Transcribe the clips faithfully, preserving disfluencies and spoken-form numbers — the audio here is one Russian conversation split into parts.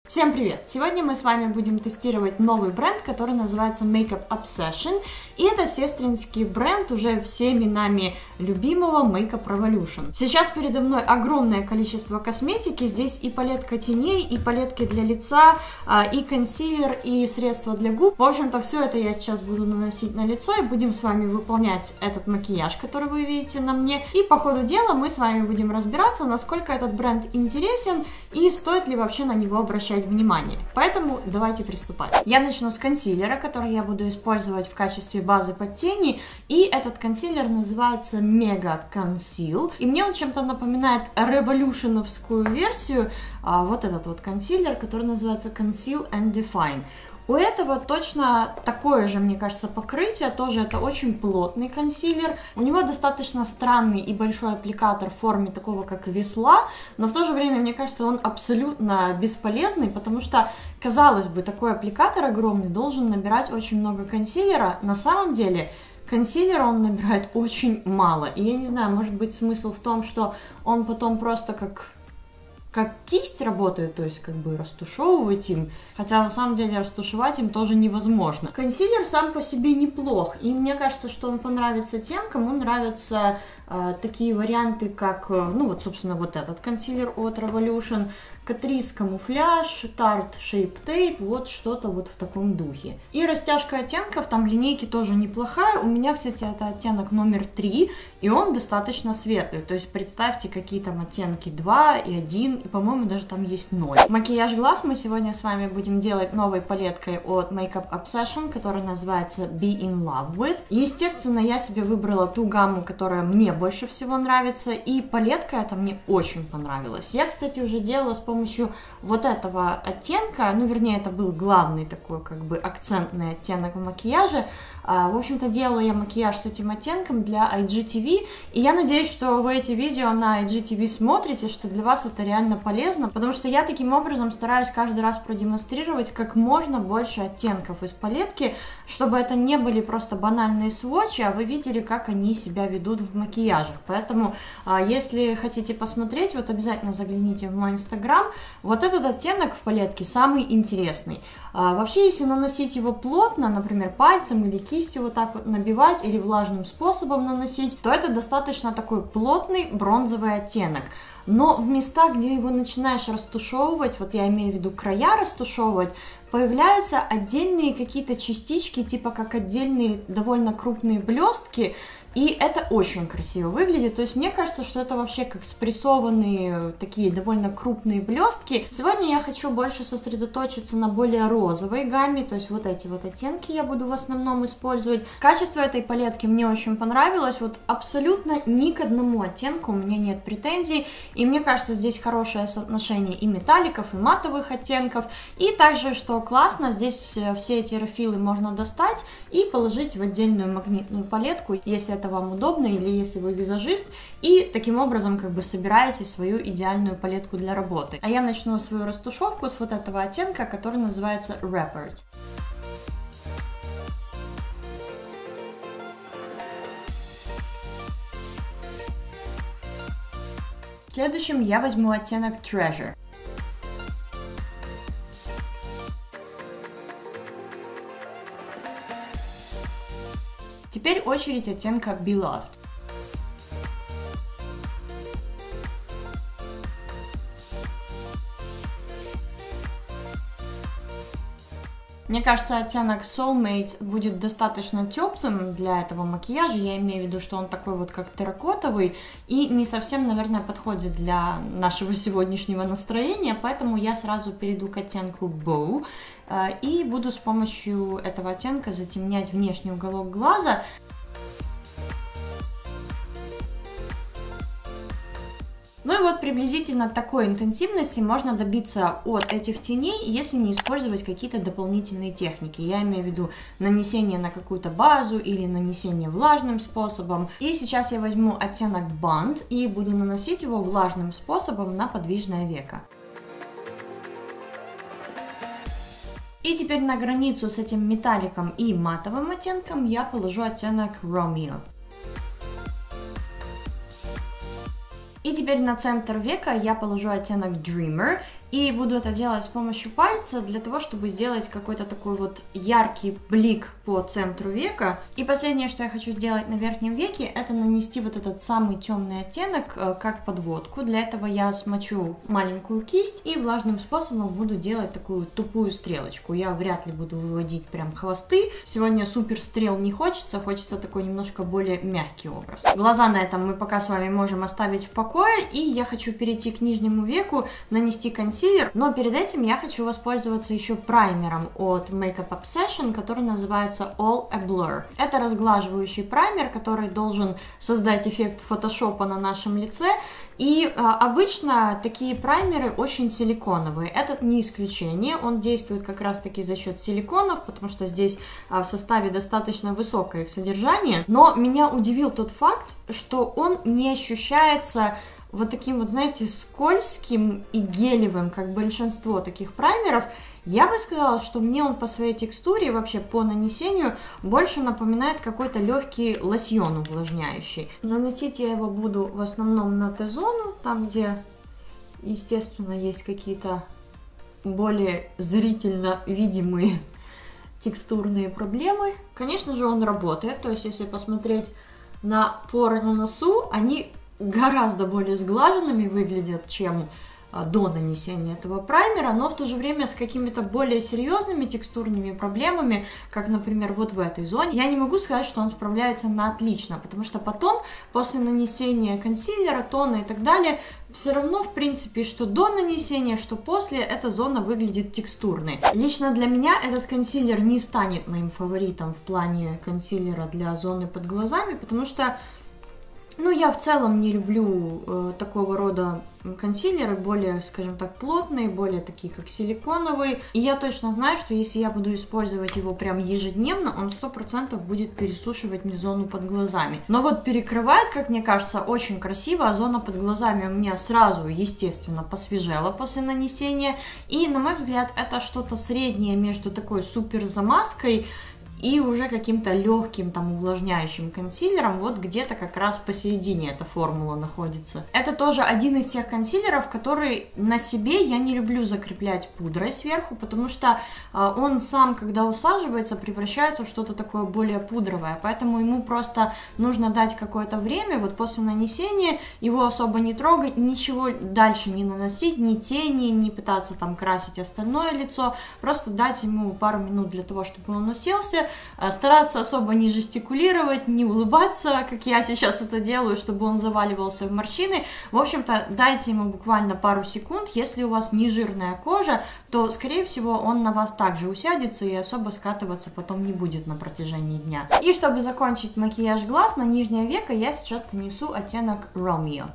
Всем привет! Сегодня мы с вами будем тестировать новый бренд, который называется Makeup Obsession. И это сестринский бренд уже всеми нами любимого Makeup Revolution. Сейчас передо мной огромное количество косметики. Здесь и палетка теней, и палетки для лица, и консилер, и средства для губ. В общем-то, все это я сейчас буду наносить на лицо, и будем с вами выполнять этот макияж, который вы видите на мне. И по ходу дела мы с вами будем разбираться, насколько этот бренд интересен, и стоит ли вообще на него обращать внимание. Поэтому давайте приступать. Я начну с консилера, который я буду использовать в качестве базы под тени. И этот консилер называется Mega Conceal. И мне он чем-то напоминает революшеновскую версию. А, вот этот вот консилер, который называется Conceal and Define. У этого точно такое же, мне кажется, покрытие, тоже это очень плотный консилер. У него достаточно странный и большой аппликатор в форме такого, как весла, но в то же время, мне кажется, он абсолютно бесполезный, потому что, казалось бы, такой аппликатор огромный должен набирать очень много консилера. На самом деле, консилера он набирает очень мало, и я не знаю, может быть, смысл в том, что он потом просто как... как кисть работает, то есть как бы растушевывать им, хотя на самом деле растушевать им тоже невозможно. Консилер сам по себе неплох, и мне кажется, что он понравится тем, кому нравятся э, такие варианты, как, э, ну вот, собственно, вот этот консилер от Revolution, Catrice Camouflage, Tarte Shape Tape, вот что-то вот в таком духе. И растяжка оттенков, там линейки тоже неплохая, у меня, кстати, это оттенок номер три, и он достаточно светлый, то есть представьте, какие там оттенки два и один, и, по-моему, даже там есть ноль. Макияж глаз мы сегодня с вами будем делать новой палеткой от Makeup Obsession, которая называется Be In Love With. Естественно, я себе выбрала ту гамму, которая мне больше всего нравится, и палетка эта мне очень понравилась. Я, кстати, уже делала с помощью помощью вот этого оттенка, ну, вернее, это был главный такой, как бы, акцентный оттенок в макияже. В общем-то, делала я макияж с этим оттенком для ай джи ти ви, и я надеюсь, что вы эти видео на ай джи ти ви смотрите, что для вас это реально полезно, потому что я таким образом стараюсь каждый раз продемонстрировать как можно больше оттенков из палетки, чтобы это не были просто банальные сводчи, а вы видели, как они себя ведут в макияжах. Поэтому, если хотите посмотреть, вот обязательно загляните в мой инстаграм. Вот этот оттенок в палетке самый интересный. А, вообще, если наносить его плотно, например, пальцем или кистью вот так вот набивать, или влажным способом наносить, то это достаточно такой плотный бронзовый оттенок. Но в местах, где его начинаешь растушевывать, вот я имею в виду края растушевывать, появляются отдельные какие-то частички, типа как отдельные довольно крупные блестки, и это очень красиво выглядит. То есть мне кажется, что это вообще как спрессованные такие довольно крупные блестки. Сегодня я хочу больше сосредоточиться на более розовой гамме, то есть вот эти вот оттенки я буду в основном использовать. Качество этой палетки мне очень понравилось, вот абсолютно ни к одному оттенку у меня нет претензий, и мне кажется, здесь хорошее соотношение и металликов, и матовых оттенков, и также, что классно, здесь все эти рефилы можно достать и положить в отдельную магнитную палетку, если это вам удобно, или если вы визажист, и таким образом как бы собираете свою идеальную палетку для работы. А я начну свою растушевку с вот этого оттенка, который называется Rappered. Следующим я возьму оттенок Treasure. Теперь очередь оттенка Beloved. Мне кажется, оттенок Soulmate будет достаточно теплым для этого макияжа. Я имею в виду, что он такой вот как терракотовый и не совсем, наверное, подходит для нашего сегодняшнего настроения, поэтому я сразу перейду к оттенку Bow и буду с помощью этого оттенка затемнять внешний уголок глаза. Ну и вот приблизительно такой интенсивности можно добиться от этих теней, если не использовать какие-то дополнительные техники. Я имею в виду нанесение на какую-то базу или нанесение влажным способом. И сейчас я возьму оттенок Bond и буду наносить его влажным способом на подвижное веко. И теперь на границу с этим металликом и матовым оттенком я положу оттенок Romeo. И теперь на центр века я положу оттенок Dreamer И буду это делать с помощью пальца для того, чтобы сделать какой-то такой вот яркий блик по центру века. И последнее, что я хочу сделать на верхнем веке, это нанести вот этот самый темный оттенок как подводку. Для этого я смочу маленькую кисть и влажным способом буду делать такую тупую стрелочку. Я вряд ли буду выводить прям хвосты. Сегодня супер стрел не хочется, хочется такой немножко более мягкий образ. Глаза на этом мы пока с вами можем оставить в покое, и я хочу перейти к нижнему веку, нанести консилер. Но перед этим я хочу воспользоваться еще праймером от Makeup Obsession, который называется All a Blur. Это разглаживающий праймер, который должен создать эффект фотошопа на нашем лице. И а, обычно такие праймеры очень силиконовые. Этот не исключение, он действует как раз таки за счет силиконов, потому что здесь а, в составе достаточно высокое их содержание. Но меня удивил тот факт, что он не ощущается вот таким вот, знаете, скользким и гелевым, как большинство таких праймеров. Я бы сказала, что мне он по своей текстуре и вообще по нанесению больше напоминает какой-то легкий лосьон увлажняющий. Наносить я его буду в основном на Т-зону, там где, естественно, есть какие-то более зрительно видимые текстурные проблемы. Конечно же, он работает, то есть если посмотреть на поры на носу, они гораздо более сглаженными выглядят, чем до нанесения этого праймера, но в то же время с какими-то более серьезными текстурными проблемами, как, например, вот в этой зоне. Я не могу сказать, что он справляется на отлично, потому что потом, после нанесения консилера, тона и так далее, все равно, в принципе, что до нанесения, что после, эта зона выглядит текстурной. Лично для меня этот консилер не станет моим фаворитом в плане консилера для зоны под глазами, потому что ну, я в целом не люблю э, такого рода консилеры, более, скажем так, плотные, более такие, как силиконовые. И я точно знаю, что если я буду использовать его прям ежедневно, он сто процентов будет пересушивать мне зону под глазами. Но вот перекрывает, как мне кажется, очень красиво, а зона под глазами у меня сразу, естественно, посвежела после нанесения. И, на мой взгляд, это что-то среднее между такой супер замазкой и уже каким-то легким там увлажняющим консилером, вот где-то как раз посередине эта формула находится. Это тоже один из тех консилеров, который на себе я не люблю закреплять пудрой сверху, потому что э, он сам, когда усаживается, превращается в что-то такое более пудровое, поэтому ему просто нужно дать какое-то время, вот после нанесения его особо не трогать, ничего дальше не наносить, ни тени, не пытаться там красить остальное лицо, просто дать ему пару минут для того, чтобы он уселся, стараться особо не жестикулировать, не улыбаться, как я сейчас это делаю, чтобы он заваливался в морщины. В общем-то, дайте ему буквально пару секунд. Если у вас не жирная кожа, то, скорее всего, он на вас также усядется и особо скатываться потом не будет на протяжении дня. И чтобы закончить макияж глаз, на нижнее веко я сейчас нанесу оттенок Romeo.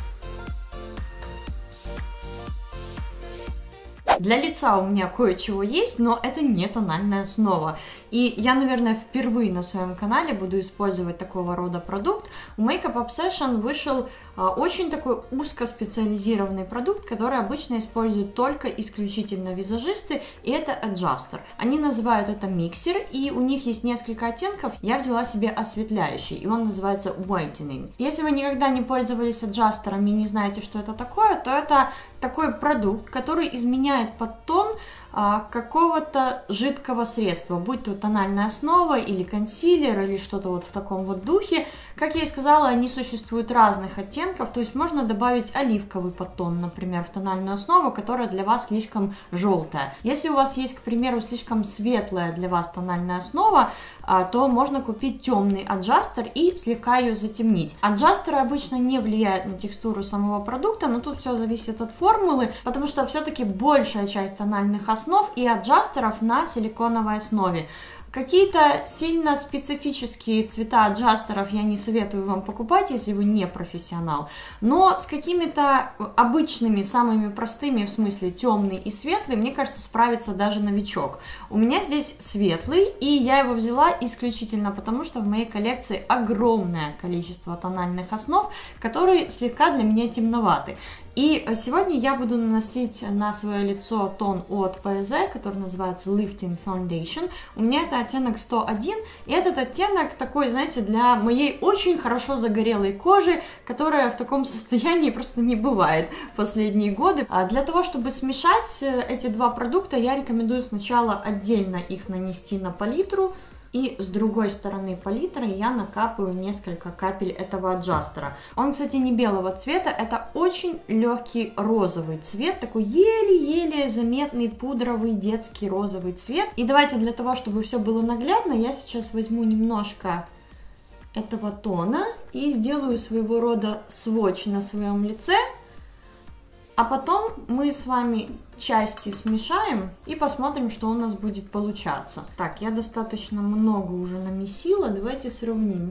Для лица у меня кое-чего есть, но это не тональная основа. И я, наверное, впервые на своем канале буду использовать такого рода продукт. У Makeup Obsession вышел а, очень такой узкоспециализированный продукт, который обычно используют только исключительно визажисты, и это Adjuster. Они называют это миксер, и у них есть несколько оттенков. Я взяла себе осветляющий, и он называется Whitening. Если вы никогда не пользовались Adjuster и не знаете, что это такое, то это такой продукт, который изменяет подтон а, какого-то жидкого средства, будь то тональная основа или консилер или что-то вот в таком вот духе. Как я и сказала, они существуют разных оттенков, то есть можно добавить оливковый подтон, например, в тональную основу, которая для вас слишком желтая. Если у вас есть, к примеру, слишком светлая для вас тональная основа, а, то можно купить темный аджастер и слегка ее затемнить. Аджастеры обычно не влияют на текстуру самого продукта, но тут все зависит от формулы, потому что все-таки большая часть тональных основ и аджастеров на силиконовой основе. Какие-то сильно специфические цвета аджастеров я не советую вам покупать, если вы не профессионал. Но с какими-то обычными, самыми простыми, в смысле темный и светлый, мне кажется, справится даже новичок. У меня здесь светлый, и я его взяла исключительно потому, что в моей коллекции огромное количество тональных основ, которые слегка для меня темноваты. И сегодня я буду наносить на свое лицо тон от пэ зэ, который называется Lifting Foundation. У меня это оттенок сто один, и этот оттенок такой, знаете, для моей очень хорошо загорелой кожи, которая в таком состоянии просто не бывает в последние годы. А для того, чтобы смешать эти два продукта, я рекомендую сначала отдельно их нанести на палитру. И с другой стороны палитры я накапаю несколько капель этого аджастера. Он, кстати, не белого цвета, это очень легкий розовый цвет, такой еле-еле заметный пудровый детский розовый цвет. И давайте для того, чтобы все было наглядно, я сейчас возьму немножко этого тона и сделаю своего рода свотч на своем лице. А потом мы с вами части смешаем и посмотрим, что у нас будет получаться. Так, я достаточно много уже намесила, давайте сравним.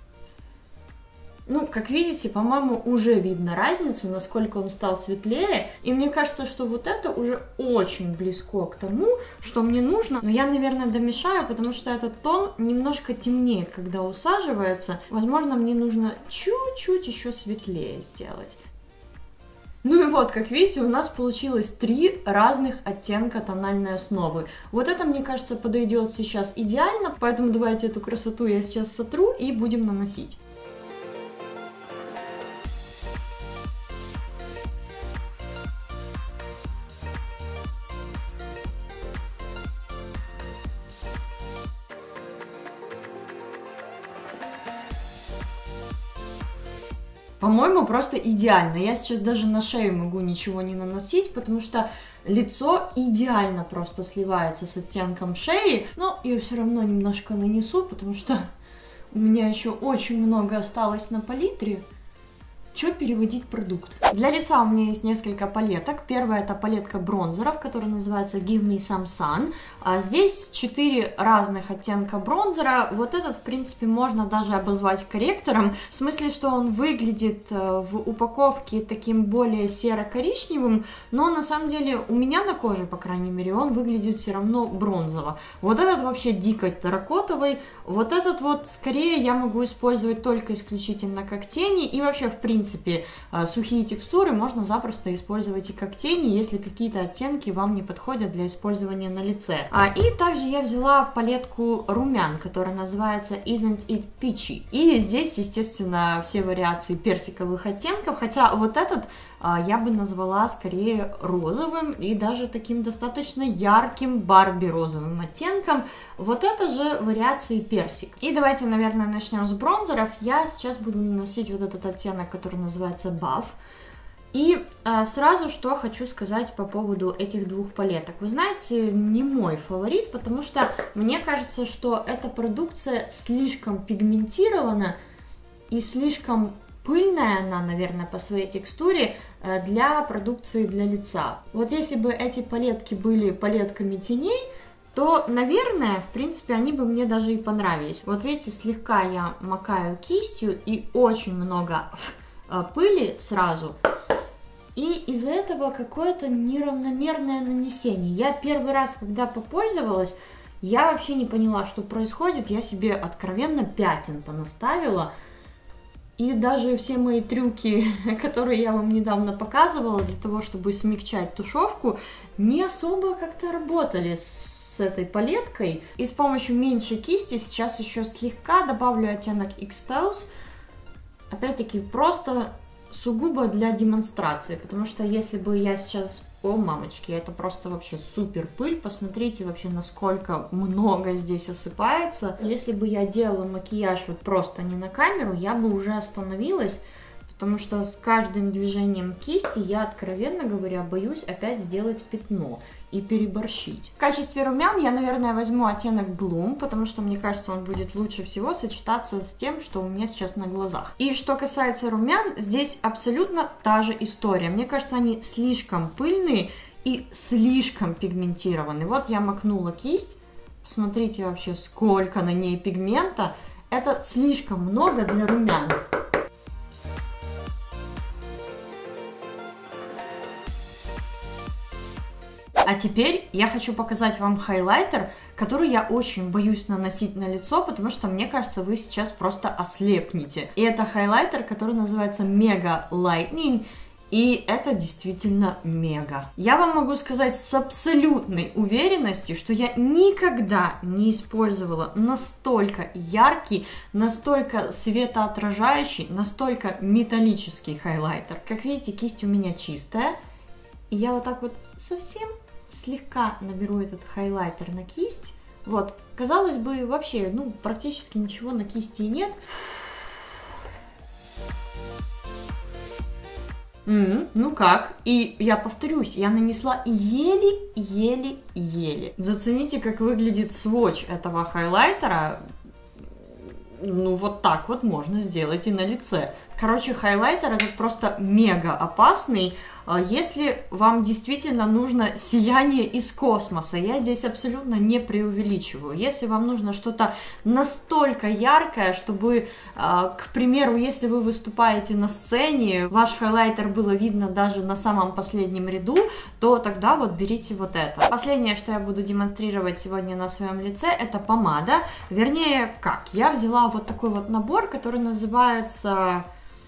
Ну, как видите, по-моему, уже видно разницу, насколько он стал светлее. И мне кажется, что вот это уже очень близко к тому, что мне нужно. Но я, наверное, домешаю, потому что этот тон немножко темнеет, когда усаживается. Возможно, мне нужно чуть-чуть еще светлее сделать. Ну и вот, как видите, у нас получилось три разных оттенка тональной основы. Вот это, мне кажется, подойдет сейчас идеально, поэтому давайте эту красоту я сейчас сотру и будем наносить. По-моему, просто идеально. Я сейчас даже на шею могу ничего не наносить, потому что лицо идеально просто сливается с оттенком шеи. Но я все равно немножко нанесу, потому что у меня еще очень много осталось на палитре. Что переводить продукт? Для лица у меня есть несколько палеток. Первая это палетка бронзеров, которая называется Give Me Some Sun. А здесь четыре разных оттенка бронзера. Вот этот, в принципе, можно даже обозвать корректором. В смысле, что он выглядит в упаковке таким более серо-коричневым, но на самом деле у меня на коже, по крайней мере, он выглядит все равно бронзово. Вот этот вообще дико терракотовый. Вот этот вот, скорее, я могу использовать только исключительно как тени. И вообще, в принципе, В принципе, сухие текстуры можно запросто использовать и как тени, если какие-то оттенки вам не подходят для использования на лице. А, и также я взяла палетку румян, которая называется Isn't It Peachy. И здесь, естественно, все вариации персиковых оттенков, хотя вот этот а, я бы назвала скорее розовым и даже таким достаточно ярким барби-розовым оттенком. Вот это же вариации персик. И давайте, наверное, начнем с бронзеров. Я сейчас буду наносить вот этот оттенок, который называется Buff. И а, сразу что хочу сказать по поводу этих двух палеток. Вы знаете, не мой фаворит, потому что мне кажется, что эта продукция слишком пигментирована и слишком пыльная она, наверное, по своей текстуре для продукции для лица. Вот если бы эти палетки были палетками теней, то, наверное, в принципе, они бы мне даже и понравились. Вот видите, слегка я макаю кистью и очень много пыли сразу. И из-за этого какое-то неравномерное нанесение. Я первый раз, когда попользовалась, я вообще не поняла, что происходит. Я себе откровенно пятен понаставила. И даже все мои трюки, которые я вам недавно показывала, для того, чтобы смягчать тушевку, не особо как-то работали с этой палеткой. И с помощью меньшей кисти сейчас еще слегка добавлю оттенок Expose. Опять-таки, просто сугубо для демонстрации, потому что если бы я сейчас... О, мамочки, это просто вообще супер пыль. Посмотрите вообще, насколько много здесь осыпается. Если бы я делала макияж вот просто не на камеру, я бы уже остановилась, потому что с каждым движением кисти я, откровенно говоря, боюсь опять сделать пятно и переборщить. В качестве румян я, наверное, возьму оттенок Bloom, потому что, мне кажется, он будет лучше всего сочетаться с тем, что у меня сейчас на глазах. И что касается румян, здесь абсолютно та же история. Мне кажется, они слишком пыльные и слишком пигментированы. Вот я макнула кисть, посмотрите вообще, сколько на ней пигмента. Это слишком много для румян. А теперь я хочу показать вам хайлайтер, который я очень боюсь наносить на лицо, потому что, мне кажется, вы сейчас просто ослепнете. И это хайлайтер, который называется Mega Lightning. И это действительно мега. Я вам могу сказать с абсолютной уверенностью, что я никогда не использовала настолько яркий, настолько светоотражающий, настолько металлический хайлайтер. Как видите, кисть у меня чистая. И я вот так вот совсем слегка наберу этот хайлайтер на кисть. Вот, казалось бы, вообще, ну, практически ничего на кисти и нет. Mm, ну как? И я повторюсь, я нанесла еле-еле-еле. Зацените, как выглядит свотч этого хайлайтера. Ну, вот так вот можно сделать и на лице. Короче, хайлайтер этот просто мега опасный. Если вам действительно нужно сияние из космоса, я здесь абсолютно не преувеличиваю. Если вам нужно что-то настолько яркое, чтобы, к примеру, если вы выступаете на сцене, ваш хайлайтер было видно даже на самом последнем ряду, то тогда вот берите вот это. Последнее, что я буду демонстрировать сегодня на своем лице, это помада. Вернее, как? Я взяла вот такой вот набор, который называется...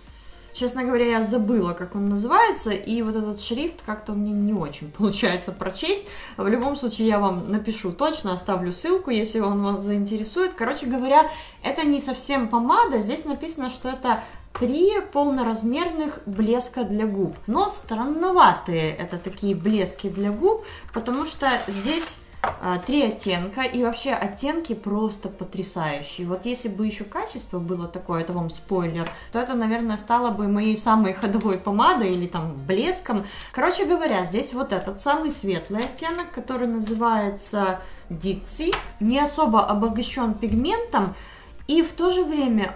Честно говоря, я забыла, как он называется, и вот этот шрифт как-то мне не очень получается прочесть. В любом случае, я вам напишу точно, оставлю ссылку, если он вас заинтересует. Короче говоря, это не совсем помада, здесь написано, что это три полноразмерных блеска для губ. Но странноватые это такие блески для губ, потому что здесь... Три оттенка, и вообще оттенки просто потрясающие. Вот если бы еще качество было такое, это вам спойлер, то это, наверное, стало бы моей самой ходовой помадой или там блеском. Короче говоря, здесь вот этот самый светлый оттенок, который называется Ditzy, не особо обогащен пигментом, и в то же время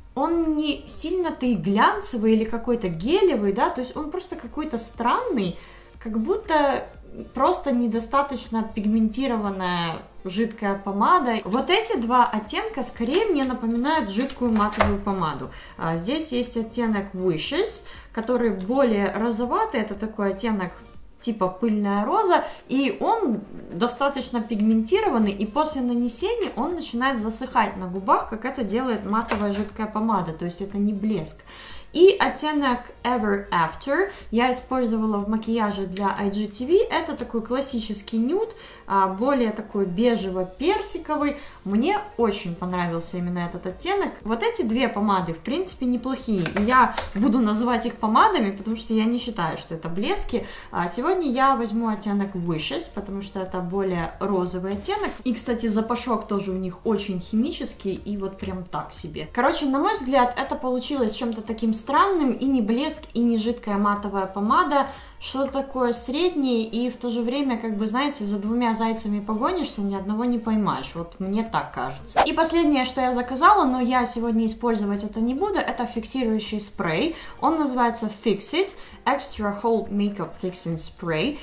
он не сильно-то и глянцевый или какой-то гелевый, да, то есть он просто какой-то странный, как будто... просто недостаточно пигментированная жидкая помада. Вот эти два оттенка скорее мне напоминают жидкую матовую помаду. Здесь есть оттенок Wishes, который более розоватый, это такой оттенок типа пыльная роза, и он достаточно пигментированный, и после нанесения он начинает засыхать на губах, как это делает матовая жидкая помада, то есть это не блеск. И оттенок Ever After я использовала в макияже для ай джи ти ви. Это такой классический нюд, более такой бежево-персиковый. Мне очень понравился именно этот оттенок. Вот эти две помады, в принципе, неплохие. И я буду называть их помадами, потому что я не считаю, что это блески. Сегодня я возьму оттенок Wishes, потому что это более розовый оттенок. И, кстати, запашок тоже у них очень химический и вот прям так себе. Короче, на мой взгляд, это получилось чем-то таким странным, и не блеск, и не жидкая матовая помада, что-то такое среднее, и в то же время, как бы, знаете, за двумя зайцами погонишься, ни одного не поймаешь, вот мне так кажется. И последнее, что я заказала, но я сегодня использовать это не буду, это фиксирующий спрей, он называется Fix It Extra Hold Makeup Fixing Spray,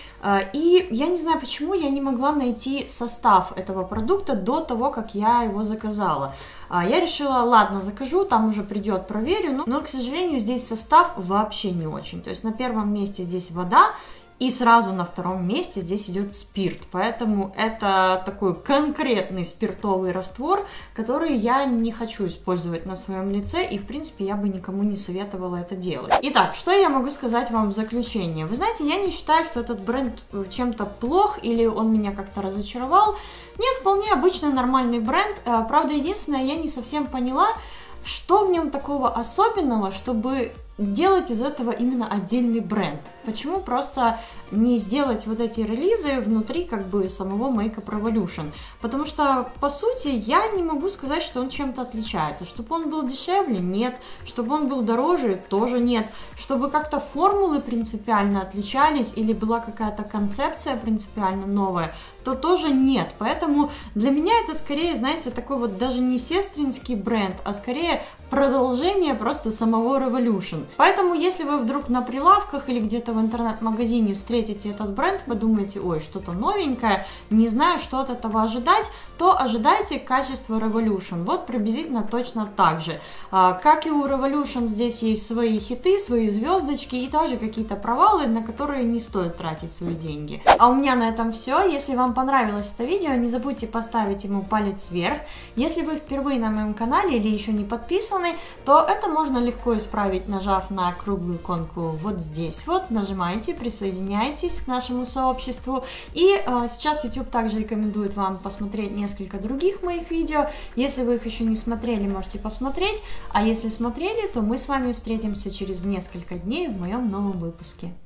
и я не знаю почему, я не могла найти состав этого продукта до того, как я его заказала. Я решила, ладно, закажу, там уже придет, проверю, но, но, к сожалению, здесь состав вообще не очень. То есть на первом месте здесь вода, и сразу на втором месте здесь идет спирт. Поэтому это такой конкретный спиртовый раствор, который я не хочу использовать на своем лице, и, в принципе, я бы никому не советовала это делать. Итак, что я могу сказать вам в заключение? Вы знаете, я не считаю, что этот бренд чем-то плох, или он меня как-то разочаровал. Нет, вполне обычный нормальный бренд. Правда, единственное, я не совсем поняла, что в нем такого особенного, чтобы делать из этого именно отдельный бренд. Почему просто не сделать вот эти релизы внутри как бы самого Makeup Revolution? Потому что, по сути, я не могу сказать, что он чем-то отличается. Чтобы он был дешевле? Нет. Чтобы он был дороже? Тоже нет. Чтобы как-то формулы принципиально отличались или была какая-то концепция принципиально новая, то тоже нет. Поэтому для меня это скорее, знаете, такой вот даже не сестринский бренд, а скорее продолжение просто самого Revolution. Поэтому, если вы вдруг на прилавках или где-то в интернет-магазине встретите этот бренд, подумаете, ой, что-то новенькое, не знаю, что от этого ожидать, то ожидайте качество Revolution. Вот приблизительно точно так же. Как и у Revolution, здесь есть свои хиты, свои звездочки и также какие-то провалы, на которые не стоит тратить свои деньги. А у меня на этом все. Если вам понравилось это видео, не забудьте поставить ему палец вверх. Если вы впервые на моем канале или еще не подписаны, подписаны, то это можно легко исправить, нажав на круглую иконку вот здесь вот, нажимаете, присоединяйтесь к нашему сообществу. И э, сейчас YouTube также рекомендует вам посмотреть несколько других моих видео. Если вы их еще не смотрели, можете посмотреть, а если смотрели, то мы с вами встретимся через несколько дней в моем новом выпуске.